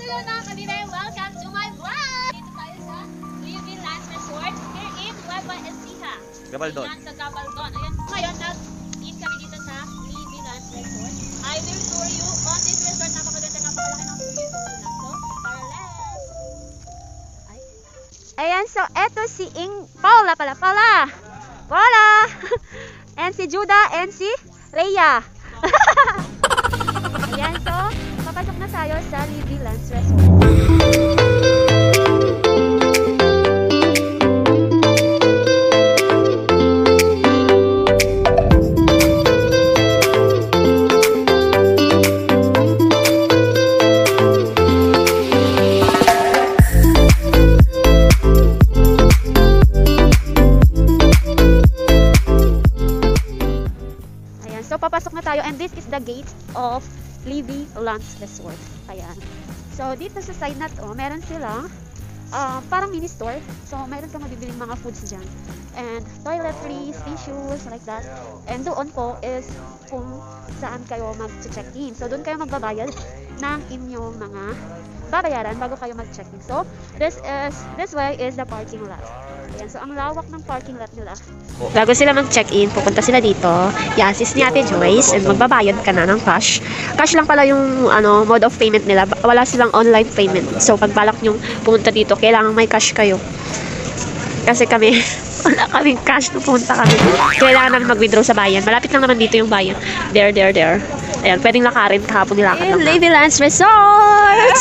afternoon mga kabibay! Welcome to my vlog! Dito tayo sa Living Lands Resort here in Nueva Ecija. Gabaldon. Yan sa Gabaldon. Ayan, ngayon nag-eat kami dito sa Living Lands Resort. I will tour you on this resort. Napakaganda, napakalaki ng swimming pool lang. So, tara let's! Ayan, so eto si Paula pala. Paula! And si Judah and si Rhea. Ayan, so papasok na tayo sa Living Lands Resort. Ayan, so papasok na tayo and this is the gate of Living Lands Resort. Ayan. So, dito sa side na to, meron silang parang mini store. So, meron kang mabibiling mga foods dyan. And toiletries, tissues, like that. And doon po is kung saan kayo mag-check-in. So, doon kayo magbabayad ng inyong mga babayaran bago kayo mag-check-in. So, this way is the parking lot. Ayan. So, ang lawak ng parking lot nila. Bago sila mag-check-in, pupunta sila dito. I-assist ni Ate Joyce and magbabayad ka na ng cash. Cash lang pala yung mode of payment nila. Wala silang online payment. So, pag balak nyo pumunta dito, kailangan may cash kayo. Kasi kami, wala kaming cash nung pumunta kami. Kailangan namin mag-withdraw sa bayan. Malapit lang naman dito yung bayan. There. Ayan, pwedeng lakarin. Kahapon nilakad lang. Living Lands Resort!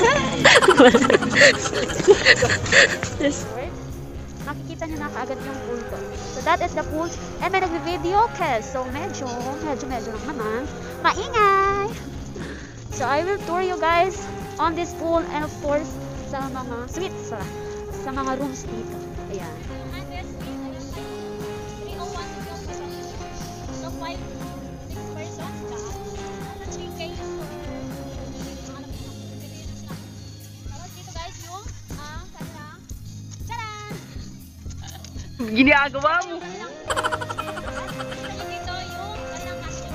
Makikita nyo na kaagad yung pool ko. So that is the pool. And may nag-video ka. So medyo lang naman. Maingay! So I will tour you guys on this pool and of course sa mga suites, sa mga rooms dito. Ayan. And this suite ay 301 so 5-6 persons ka. 3K. Tapos dito guys yung kanilang charan! Ginagawa mo! Dito yung kanilang costume.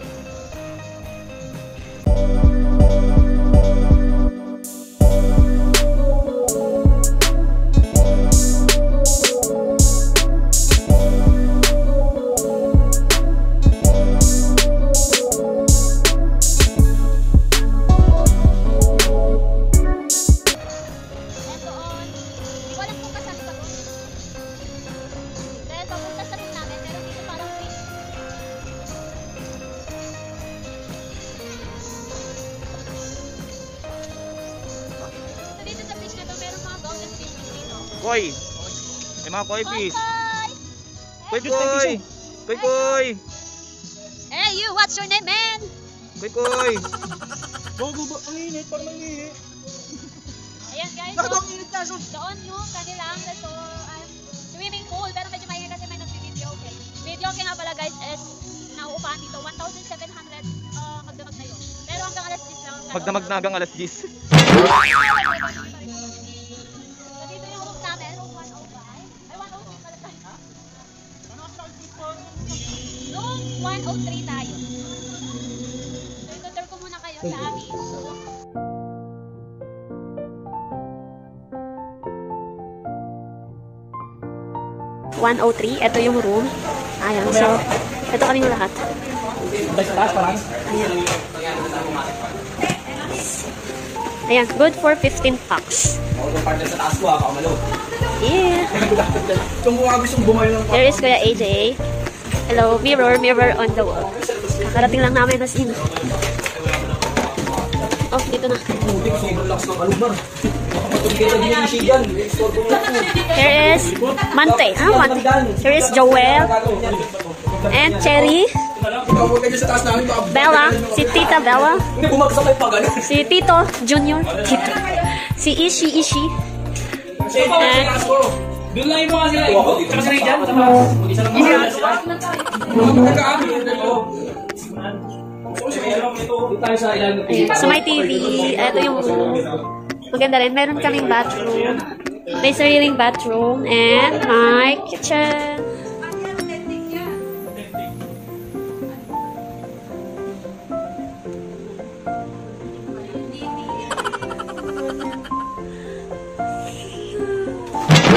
Koy! May mga koi fish! Koy! Hey you, what's your name, man? Koy! Gogo ba? Ang init, parang ang init. Ayan guys, Bakit so, ang init na? doon yung kanilang swimming pool. Pero medyo maingay kasi may nag-video okay. Video okay nga pala guys is nauupahan dito. 1,700 magdamag na yun. Pero hanggang alas 10 lang. Magdamag na hanggang alas 10. So dito yung room namin, room 105. Ay, 103 pala tayo. Room 103 tayo. So itutur ko muna kayo sa amin. 103, ito yung room. Ayan, so, ito kaming lahat. Ayan, good for 15 packs. Yeah. There is Kuya AJ. Hello, mirror on the wall. Kakarating lang namin na scene. Oh, dito na. Here is Mante. Here is Joel. And Cherry. Bella. Si Tita Bella. Si Tito Junior. Tito. Si Ishi. And doon lang yung mga sila. Tsaka si Ray dyan. so may TV. Ito yung room. Maganda rin. Meron kaming bathroom. May sariling bathroom. And my kitchen.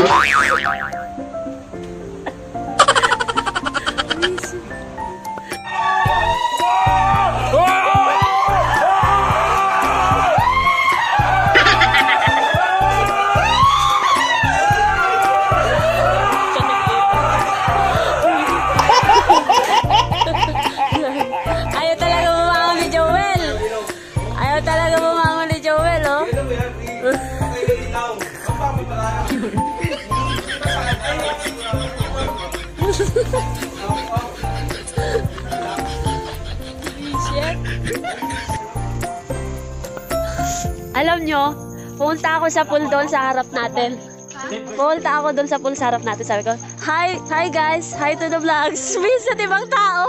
Ayaw talaga bumangon ni Joel. Ayaw talaga bumangon ni Joel, oh. Alam nyo, pumunta ako sa pool doon sa harap natin. Pumunta ako doon sa pool sa harap natin. Sabi ko, hi guys, hi to the vlogs. Minsan ibang tao.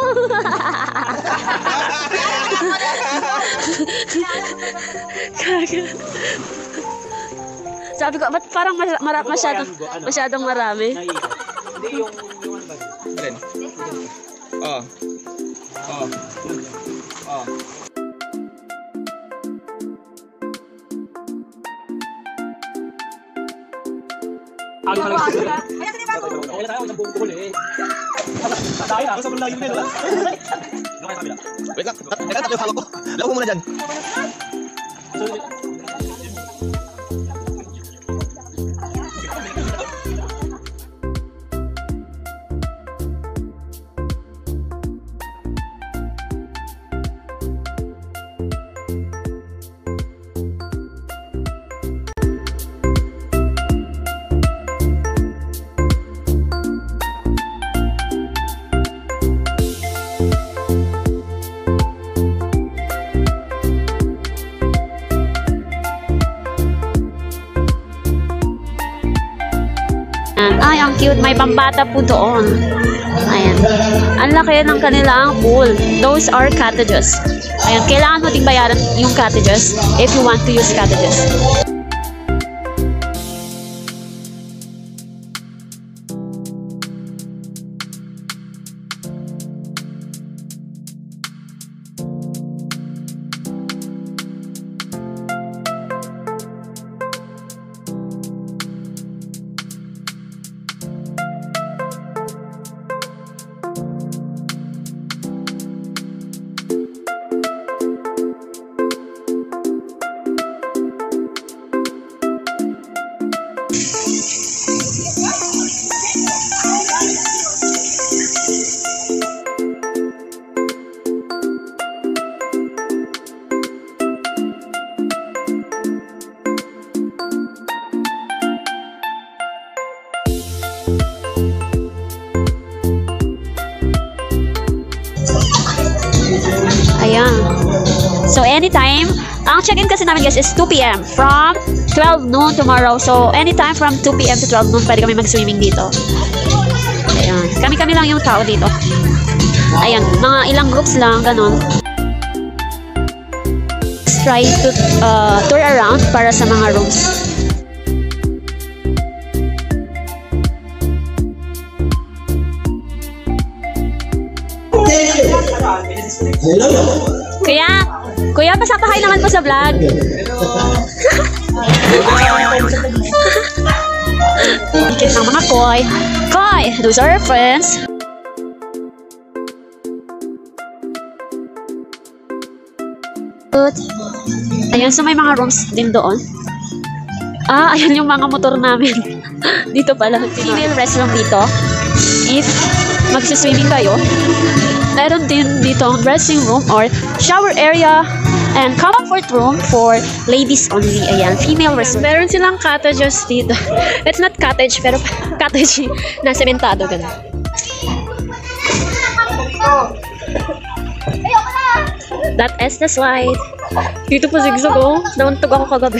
Sabi ko, ba't parang masyadong marami? Hindi yung ano ba? Ilan? Oh. Oh. Oh. Halo ka lang. Okay na tayo, isang buong buhol eh. Tayo na, sa bulayo din, wala? Wait lang. Teka, tayo hawak ko. Lako mo muna dyan. Ay, ang cute. May pambata po doon. Ayan. Ang laki ng kanilang pool. Those are cottages. Ayan. Kailangan mo ding bayaran yung cottages if you want to use cottages. Ayan. So, anytime. Ang check-in kasi namin guys is 2 p.m. from 12 noon tomorrow. So, anytime from 2 p.m. to 12 noon, pwede kami mag-swimming dito. Ayan. Kami-kami lang yung tao dito. Ayan. Mga ilang groups lang, ganun. Let's try to tour around para sa mga rooms. Kuya, pasapakay naman po sa vlog. Ikit ng mga koy. Koy, those are our friends. Ayan, so may mga rooms din doon. Ah, ayan yung mga motor namin. Dito pala. Female restroom dito. If magsiswimming kayo, meron din dito dressing room or shower area and comfort room for ladies only. Ayan, female restroom. Meron silang cottages dito. It's not cottage, pero cottage na sementado. Ganun. That is the slide. Dito po zigzag, oh. Nauntog ako kagabi.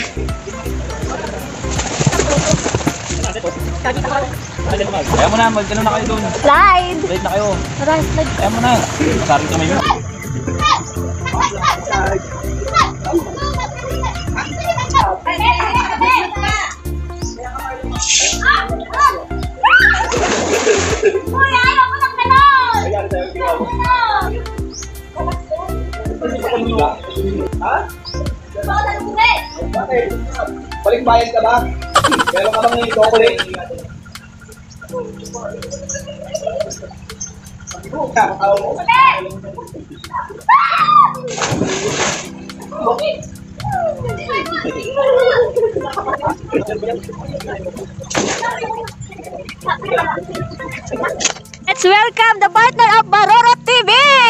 Kaya mo na, mag-ano na kayo doon. Slide! Slide na kayo. Tara, slide. Kaya mo na. Masaring kamay mo. Balik bayad ka ba? Meron ka bang chocolate? Let's welcome the partner of Baroro TV!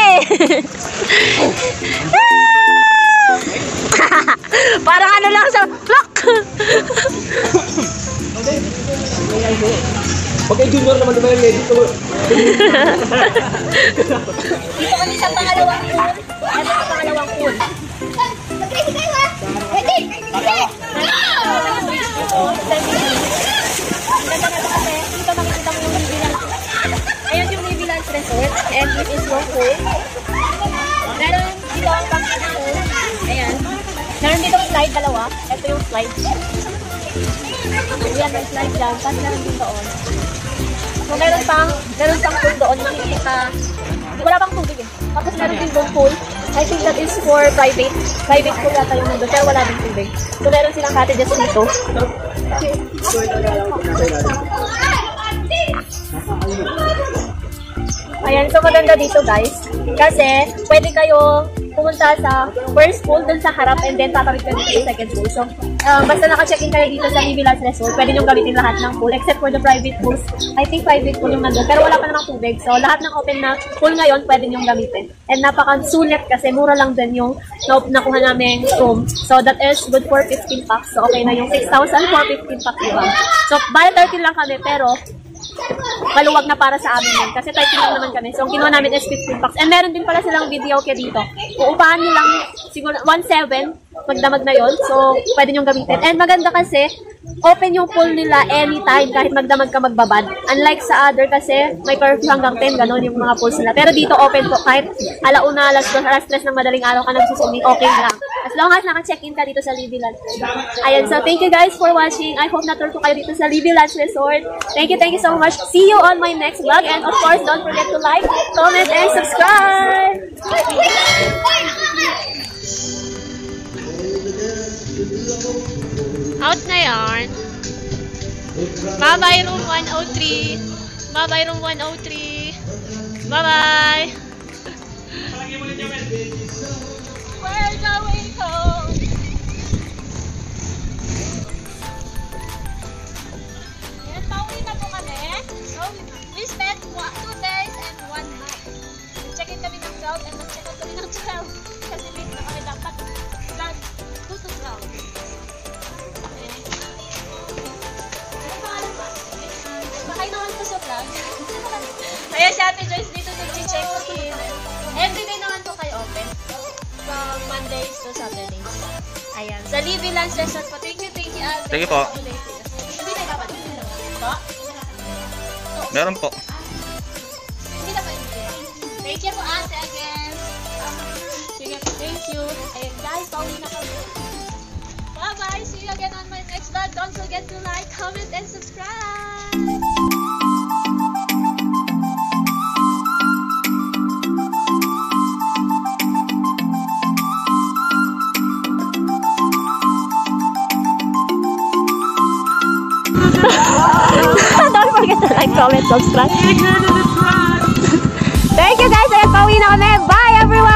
Parang ano lang sa vlog! Okay, junior naman naman yung medyo. Dito kami sa pangalawang pool. Ito sa pangalawang pool. Mag-ready kayo ha! Ready! Ready! Dito makikita mo yung Navy Lunch. Ayan yung Navy Lunch Resort. And it is one pool. Meron dito ang pang-pool. Ayan. Meron dito slide dalawa. Ito yung slide. Ayan, may slide dyan. Tapos meron din doon. So meron pang pool doon. Nakikita. Wala pang tubig eh. Tapos meron din doon pool. I think that is for private. Private pool yata yung nandun. Pero wala din tubig. So meron silang cottages dito. Ayan, so maganda dito guys. Kasi pwede kayo pumunta sa first pool dun sa harap and then tatawid ka dito sa second pool. So, basta naka-check-in kayo dito sa Navy Lunch Resort, pwede nyo gamitin lahat ng pool except for the private pools. I think private pool yung nandun, pero wala pa namang tubig. So, lahat ng open na pool ngayon, pwede nyo gamitin. And napaka-sulit kasi mura lang din yung nakuha naming room. So, that is good for 15 packs. So, okay na yung 6,000 for 15 packs, diba? So, bali 13 lang kami, pero maluwag na para sa amin yun. Kasi 13 lang naman kami. So, ang kinuha namin is 15 packs. And meron din pala silang video kaya dito. Uupahan nyo lang siguro 1,700 magdamag na yon. So, pwede nyo gamitin. And maganda kasi, open yung pool nila anytime kahit magdamag ka magbabad. Unlike sa other kasi may curfew hanggang 10, gano'n yung mga pools nila. Pero dito open po kahit alauna, alas 2, alas 3 ng madaling araw ka nagsusuming, okay lang. As long as naka-check-in ka dito sa Navy Lunch Resort. Ayan, so thank you guys for watching. I hope natuto kayo dito sa Navy Lunch Resort. Thank you so much. See you on my next vlog. And of course, don't forget to like, comment, and subscribe! Out na yarn. Bye-bye room 103. Bye-bye room 103. Bye-bye. We're going home. Ayan, pauwi na po kami. So, we spent 2 days and 1 night. Check-in kami ng 12 and nag-check out kami ng 12. Kasi late na kami dapat. 2 to 12. Bakay naman po sa vlog. Ayan si Ate Joyce dito nag-check-in. Everyday naman po kayo open. From Mondays to Saturdays. Ayan. Sa Navy Lunch Resort po. Thank you, Ate. Thank you po. Hindi na dapat. Po? Meron po. Hindi na pa. Thank you po, Ate, again. Sige, thank you. Ayan guys, pauwi na kami. Bye-bye! See you again on my next vlog. Don't forget to like, comment, and subscribe! Don't forget to like, comment, subscribe. Thank you guys! Ayan, pauwi na kami. Bye everyone!